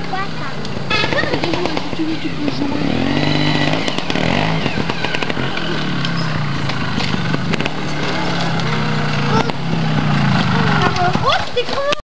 quoi ça? Des jouets, si tu veux, tu peux jouer.